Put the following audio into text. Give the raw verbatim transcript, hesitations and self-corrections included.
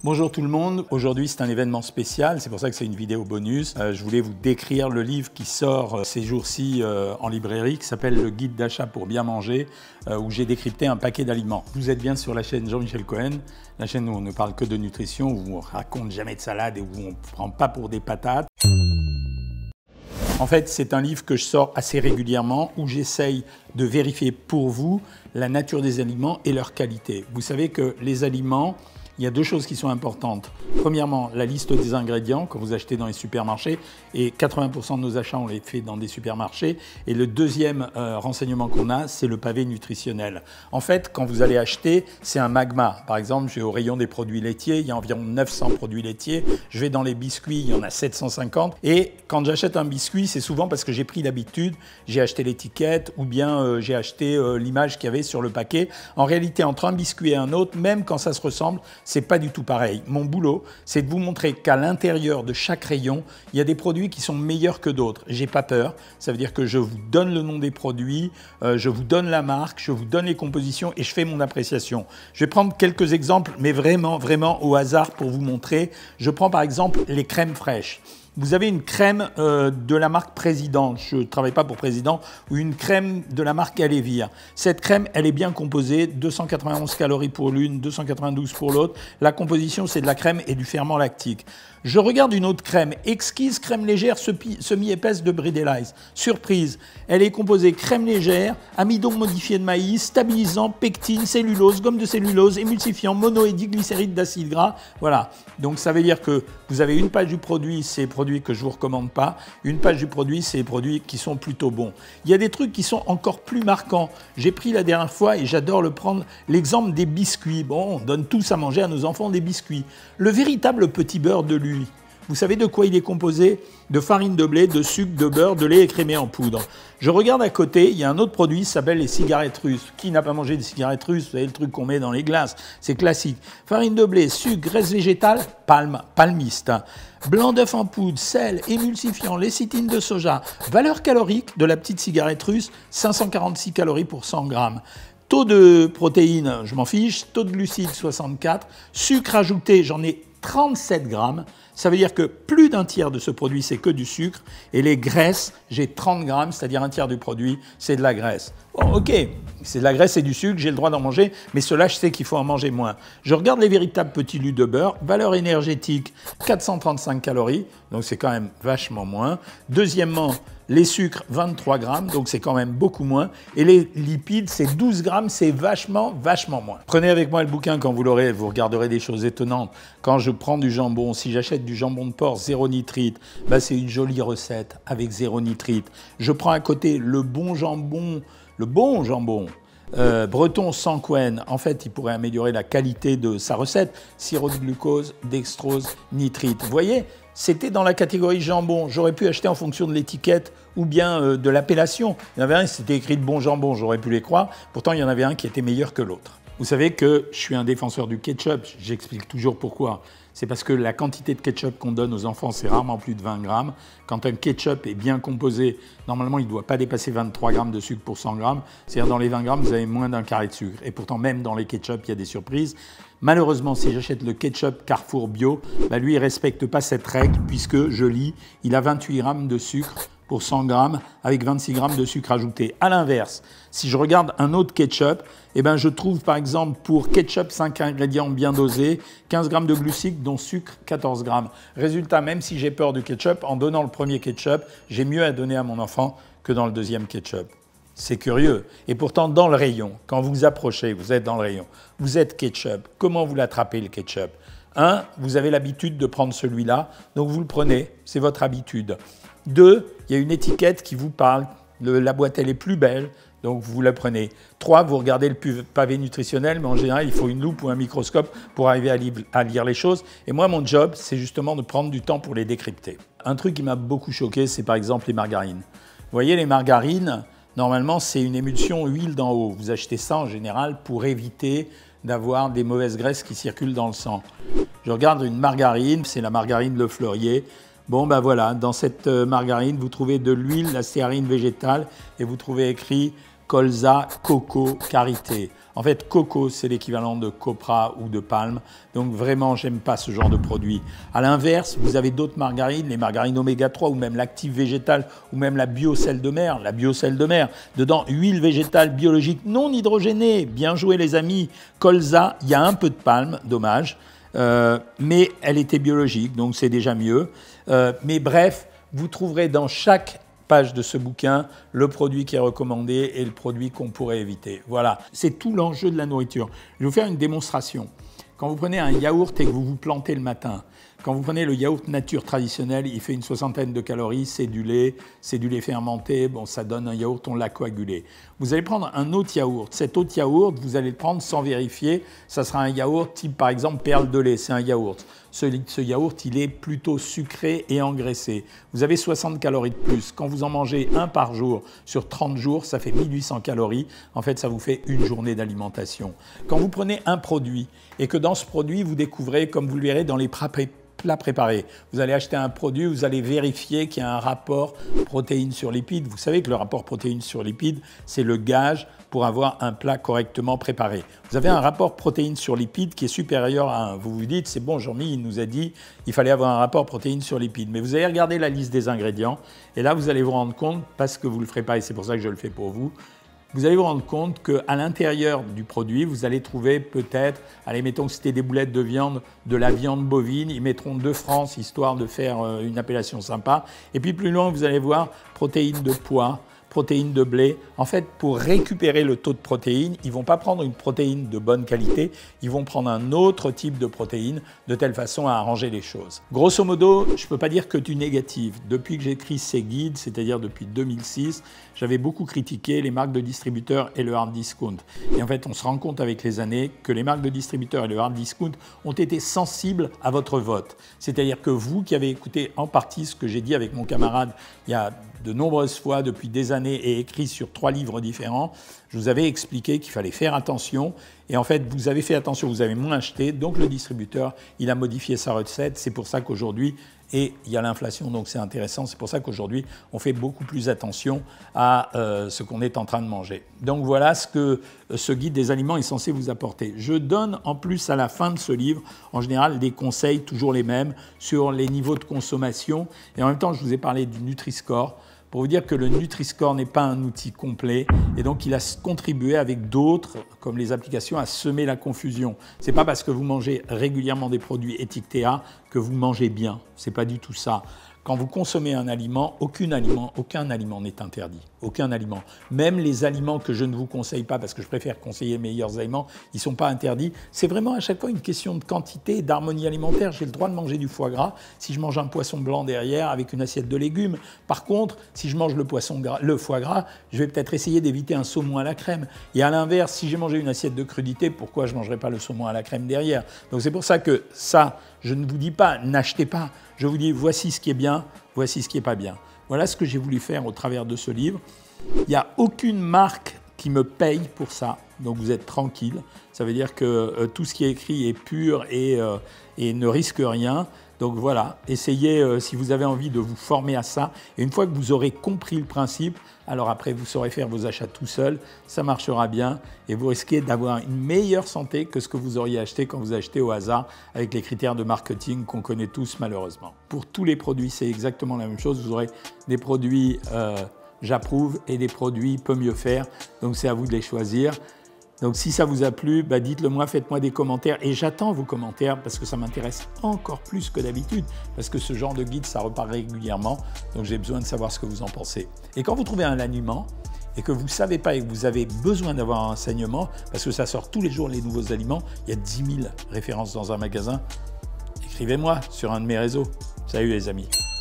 Bonjour tout le monde, aujourd'hui c'est un événement spécial, c'est pour ça que c'est une vidéo bonus. Euh, je voulais vous décrire le livre qui sort euh, ces jours-ci euh, en librairie, qui s'appelle Le guide d'achat pour bien manger, euh, où j'ai décrypté un paquet d'aliments. Vous êtes bien sur la chaîne Jean-Michel Cohen, la chaîne où on ne parle que de nutrition, où on raconte jamais de salade et où on ne prend pas pour des patates. En fait, c'est un livre que je sors assez régulièrement, où j'essaye de vérifier pour vous la nature des aliments et leur qualité. Vous savez que les aliments, il y a deux choses qui sont importantes. Premièrement, la liste des ingrédients que vous achetez dans les supermarchés, et quatre-vingts pour cent de nos achats, on les fait dans des supermarchés. Et le deuxième euh, renseignement qu'on a, c'est le pavé nutritionnel. En fait, quand vous allez acheter, c'est un magma. Par exemple, je vais au rayon des produits laitiers, il y a environ neuf cents produits laitiers. Je vais dans les biscuits, il y en a sept cent cinquante. Et quand j'achète un biscuit, c'est souvent parce que j'ai pris l'habitude, j'ai acheté l'étiquette ou bien euh, j'ai acheté euh, l'image qu'il y avait sur le paquet. En réalité, entre un biscuit et un autre, même quand ça se ressemble, c'est pas du tout pareil. Mon boulot, c'est de vous montrer qu'à l'intérieur de chaque rayon, il y a des produits qui sont meilleurs que d'autres. J'ai pas peur. Ça veut dire que je vous donne le nom des produits, euh, je vous donne la marque, je vous donne les compositions et je fais mon appréciation. Je vais prendre quelques exemples, mais vraiment, vraiment au hasard pour vous montrer. Je prends par exemple les crèmes fraîches. Vous avez une crème euh, de la marque Président, je ne travaille pas pour Président, ou une crème de la marque Alévir. Cette crème, elle est bien composée, deux cent quatre-vingt-onze calories pour l'une, deux cent quatre-vingt-douze pour l'autre. La composition, c'est de la crème et du ferment lactique. Je regarde une autre crème, exquise crème légère semi-épaisse de Bridelize. Surprise, elle est composée crème légère, amidon modifié de maïs, stabilisant, pectine, cellulose, gomme de cellulose, émulsifiant, mono et diglycéride d'acide gras. Voilà, donc ça veut dire que vous avez une page du produit, c'est produits que je ne vous recommande pas. Une page du produit, c'est les produits qui sont plutôt bons. Il y a des trucs qui sont encore plus marquants. J'ai pris la dernière fois, et j'adore le prendre, l'exemple des biscuits. Bon, on donne tous à manger à nos enfants des biscuits. Le véritable petit beurre de lui, vous savez de quoi il est composé? De farine de blé, de sucre, de beurre, de lait écrémé en poudre. Je regarde à côté, il y a un autre produit qui s'appelle les cigarettes russes. Qui n'a pas mangé des cigarettes russes? Vous savez, le truc qu'on met dans les glaces, c'est classique. Farine de blé, sucre, graisse végétale, palme, palmiste. Blanc d'œuf en poudre, sel, émulsifiant, lécithine de soja. Valeur calorique de la petite cigarette russe, cinq cent quarante-six calories pour cent grammes. Taux de protéines, je m'en fiche. Taux de glucides, soixante-quatre. Sucre ajouté, j'en ai trente-sept grammes. Ça veut dire que plus d'un tiers de ce produit, c'est que du sucre. Et les graisses, j'ai trente grammes, c'est-à-dire un tiers du produit, c'est de la graisse. Bon, ok, c'est de la graisse et du sucre, j'ai le droit d'en manger, mais cela, je sais qu'il faut en manger moins. Je regarde les véritables petits lus de beurre. Valeur énergétique, quatre cent trente-cinq calories, donc c'est quand même vachement moins. Deuxièmement, les sucres, vingt-trois grammes, donc c'est quand même beaucoup moins. Et les lipides, c'est douze grammes, c'est vachement, vachement moins. Prenez avec moi le bouquin quand vous l'aurez, vous regarderez des choses étonnantes. Quand je prends du jambon, si j'achète du jambon de porc zéro nitrite, bah c'est une jolie recette avec zéro nitrite. Je prends à côté le bon jambon, le bon jambon, Euh, breton sans Cohen, en fait, il pourrait améliorer la qualité de sa recette. Sirop de glucose, dextrose, nitrite. Vous voyez, c'était dans la catégorie jambon. J'aurais pu acheter en fonction de l'étiquette ou bien euh, de l'appellation. Il y en avait un, c'était écrit de bon jambon, j'aurais pu les croire. Pourtant, il y en avait un qui était meilleur que l'autre. Vous savez que je suis un défenseur du ketchup. J'explique toujours pourquoi. C'est parce que la quantité de ketchup qu'on donne aux enfants, c'est rarement plus de vingt grammes. Quand un ketchup est bien composé, normalement, il ne doit pas dépasser vingt-trois grammes de sucre pour cent grammes. C'est-à-dire dans les vingt grammes, vous avez moins d'un carré de sucre. Et pourtant, même dans les ketchup, il y a des surprises. Malheureusement, si j'achète le ketchup Carrefour Bio, bah lui, il ne respecte pas cette règle puisque, je lis, il a vingt-huit grammes de sucre pour cent grammes avec vingt-six grammes de sucre ajouté. À l'inverse, si je regarde un autre ketchup, eh ben je trouve par exemple pour ketchup cinq ingrédients bien dosés, quinze grammes de glucides dont sucre quatorze grammes. Résultat, même si j'ai peur du ketchup, en donnant le premier ketchup, j'ai mieux à donner à mon enfant que dans le deuxième ketchup. C'est curieux. Et pourtant, dans le rayon, quand vous approchez, vous êtes dans le rayon, vous êtes ketchup. Comment vous l'attrapez le ketchup? Un, vous avez l'habitude de prendre celui-là, donc vous le prenez, c'est votre habitude. Deux, il y a une étiquette qui vous parle, le, la boîte elle est plus belle, donc vous la prenez. Trois, vous regardez le pavé nutritionnel, mais en général il faut une loupe ou un microscope pour arriver à, li à lire les choses. Et moi mon job, c'est justement de prendre du temps pour les décrypter. Un truc qui m'a beaucoup choqué, c'est par exemple les margarines. Vous voyez les margarines, normalement c'est une émulsion huile d'en haut. Vous achetez ça en général pour éviter d'avoir des mauvaises graisses qui circulent dans le sang. Je regarde une margarine, c'est la margarine Le Fleurier. Bon ben voilà, dans cette margarine, vous trouvez de l'huile, la stéarine végétale, et vous trouvez écrit colza, coco, karité. En fait, coco, c'est l'équivalent de copra ou de palme. Donc vraiment, j'aime pas ce genre de produit. À l'inverse, vous avez d'autres margarines, les margarines oméga trois ou même l'actif végétal ou même la bio sel de mer. La bio sel de mer, dedans, huile végétale biologique non hydrogénée. Bien joué les amis. Colza, il y a un peu de palme, dommage. Euh, mais elle était biologique, donc c'est déjà mieux. Euh, mais bref, vous trouverez dans chaque page de ce bouquin le produit qui est recommandé et le produit qu'on pourrait éviter. Voilà, c'est tout l'enjeu de la nourriture. Je vais vous faire une démonstration. Quand vous prenez un yaourt et que vous vous plantez le matin, quand vous prenez le yaourt nature traditionnel, il fait une soixantaine de calories, c'est du lait, c'est du lait fermenté, bon, ça donne un yaourt, on l'a coagulé. Vous allez prendre un autre yaourt. Cet autre yaourt, vous allez le prendre sans vérifier. Ça sera un yaourt type, par exemple, perle de lait, c'est un yaourt. Ce, ce yaourt, il est plutôt sucré et engraissé. Vous avez soixante calories de plus. Quand vous en mangez un par jour sur trente jours, ça fait mille huit cents calories. En fait, ça vous fait une journée d'alimentation. Quand vous prenez un produit et que dans ce produit, vous découvrez, comme vous le verrez dans les plats préparés, vous allez acheter un produit, vous allez vérifier qu'il y a un rapport protéines sur lipides. Vous savez que le rapport protéines sur lipides, c'est le gage pour avoir un plat correctement préparé. Vous avez un rapport protéines sur lipides qui est supérieur à un. Vous vous dites, c'est bon, Jean-Mi, il nous a dit qu'il fallait avoir un rapport protéines sur lipides. Mais vous allez regarder la liste des ingrédients et là, vous allez vous rendre compte, parce que vous ne le ferez pas et c'est pour ça que je le fais pour vous, vous allez vous rendre compte qu'à l'intérieur du produit, vous allez trouver peut-être, allez, mettons que c'était des boulettes de viande, de la viande bovine, ils mettront deux francs histoire de faire une appellation sympa. Et puis plus loin, vous allez voir protéines de pois, protéines de blé. En fait, pour récupérer le taux de protéines, ils ne vont pas prendre une protéine de bonne qualité, ils vont prendre un autre type de protéine de telle façon à arranger les choses. Grosso modo, je ne peux pas dire que du négatif. Depuis que j'écris ces guides, c'est-à-dire depuis deux mille six, j'avais beaucoup critiqué les marques de distributeurs et le hard discount. Et en fait, on se rend compte avec les années que les marques de distributeurs et le hard discount ont été sensibles à votre vote. C'est-à-dire que vous qui avez écouté en partie ce que j'ai dit avec mon camarade il y a de nombreuses fois depuis des années et écrit sur trois livres différents, je vous avais expliqué qu'il fallait faire attention. Et en fait, vous avez fait attention, vous avez moins acheté, donc le distributeur, il a modifié sa recette. C'est pour ça qu'aujourd'hui, et il y a l'inflation, donc c'est intéressant, c'est pour ça qu'aujourd'hui, on fait beaucoup plus attention à euh, ce qu'on est en train de manger. Donc voilà ce que ce guide des aliments est censé vous apporter. Je donne en plus à la fin de ce livre, en général, des conseils, toujours les mêmes, sur les niveaux de consommation. Et en même temps, je vous ai parlé du Nutri-Score, pour vous dire que le Nutri-Score n'est pas un outil complet et donc il a contribué avec d'autres, comme les applications, à semer la confusion. Ce n'est pas parce que vous mangez régulièrement des produits étiquetés A que vous mangez bien. Ce n'est pas du tout ça. Quand vous consommez un aliment, aucun aliment, aucun aliment n'est interdit. Aucun aliment. Même les aliments que je ne vous conseille pas, parce que je préfère conseiller les meilleurs aliments, ils ne sont pas interdits. C'est vraiment à chaque fois une question de quantité, d'harmonie alimentaire. J'ai le droit de manger du foie gras si je mange un poisson blanc derrière avec une assiette de légumes. Par contre, si je mange le, poisson gras, le foie gras, je vais peut-être essayer d'éviter un saumon à la crème. Et à l'inverse, si j'ai mangé une assiette de crudité, pourquoi je ne mangerai pas le saumon à la crème derrière? Donc c'est pour ça que ça, je ne vous dis pas, n'achetez pas. Je vous dis, voici ce qui est bien, voici ce qui n'est pas bien. Voilà ce que j'ai voulu faire au travers de ce livre. Il n'y a aucune marque qui me paye pour ça, donc vous êtes tranquille. Ça veut dire que euh, tout ce qui est écrit est pur et, euh, et ne risque rien. Donc voilà, essayez, euh, si vous avez envie de vous former à ça. Et une fois que vous aurez compris le principe, alors après vous saurez faire vos achats tout seul, ça marchera bien et vous risquez d'avoir une meilleure santé que ce que vous auriez acheté quand vous achetez au hasard avec les critères de marketing qu'on connaît tous malheureusement. Pour tous les produits, c'est exactement la même chose. Vous aurez des produits euh, j'approuve et des produits peut mieux faire. Donc c'est à vous de les choisir. Donc si ça vous a plu, bah dites-le moi, faites-moi des commentaires et j'attends vos commentaires parce que ça m'intéresse encore plus que d'habitude parce que ce genre de guide, ça repart régulièrement, donc j'ai besoin de savoir ce que vous en pensez. Et quand vous trouvez un aliment et que vous ne savez pas et que vous avez besoin d'avoir un renseignement, parce que ça sort tous les jours les nouveaux aliments, il y a dix mille références dans un magasin, écrivez-moi sur un de mes réseaux. Salut les amis.